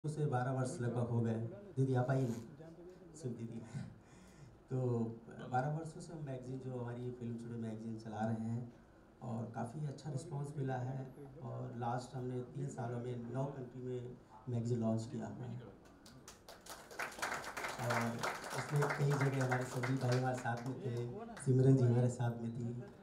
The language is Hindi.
से 12 वर्ष लगभग हो गए। दीदी आप आई ना, सुन दीदी। तो 12 वर्षों से हम मैगज़ीन, जो हमारी फिल्म स्टूडियो मैगज़ीन चला रहे हैं और काफ़ी अच्छा रिस्पांस मिला है। और लास्ट हमने 3 सालों में 9 कंट्री में मैगज़ीन लॉन्च किया हुआ है। और उसमें कई जगह हमारे संदीप भाई हमारे साथ में थे, सिमरन जी हमारे साथ में थी।